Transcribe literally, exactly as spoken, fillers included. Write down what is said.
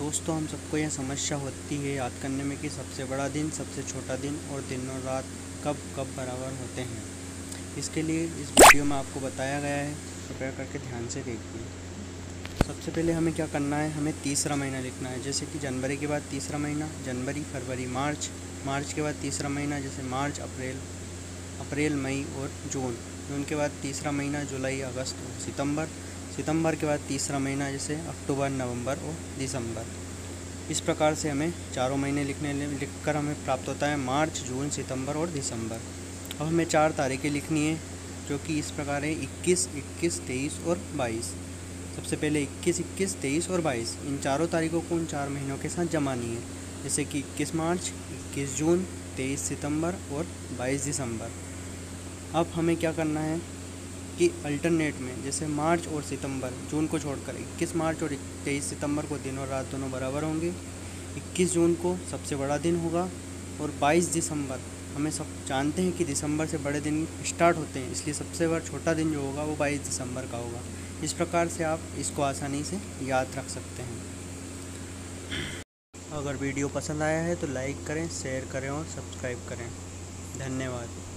दोस्तों, हम सबको यह समस्या होती है याद करने में कि सबसे बड़ा दिन, सबसे छोटा दिन और दिन और रात कब कब बराबर होते हैं। इसके लिए इस वीडियो में आपको बताया गया है, कृपया करके ध्यान से देखिए। सबसे पहले हमें क्या करना है, हमें तीसरा महीना लिखना है। जैसे कि जनवरी के बाद तीसरा महीना जनवरी, फरवरी, मार्च, मार्च के बाद तीसरा महीना जैसे मार्च, अप्रैल, अप्रैल, मई और जून, जून के बाद तीसरा महीना जुलाई, अगस्त और सितंबर, सितंबर के बाद तीसरा महीना जैसे अक्टूबर, नवंबर और दिसंबर। इस प्रकार से हमें चारों महीने लिखने लिखकर हमें प्राप्त होता है मार्च, जून, सितंबर और दिसंबर। अब हमें चार तारीखें लिखनी है जो कि इस प्रकार है इक्कीस, इक्कीस, तेईस और बाईस। सबसे पहले इक्कीस, इक्कीस, तेईस और बाईस, इन चारों तारीखों को उन चार महीनों के साथ जमानी है। जैसे कि इक्कीस मार्च, इक्कीस जून, तेईस सितंबर और बाईस दिसंबर। अब हमें क्या करना है कि अल्टरनेट में जैसे मार्च और सितंबर, जून को छोड़कर इक्कीस मार्च और तेईस सितंबर को दिन और रात दोनों बराबर होंगे। इक्कीस जून को सबसे बड़ा दिन होगा और बाईस दिसंबर, हमें सब जानते हैं कि दिसंबर से बड़े दिन स्टार्ट होते हैं, इसलिए सबसे बड़ा छोटा दिन जो होगा वो बाईस दिसंबर का होगा। इस प्रकार से आप इसको आसानी से याद रख सकते हैं। अगर वीडियो पसंद आया है तो लाइक करें, शेयर करें और सब्सक्राइब करें। धन्यवाद।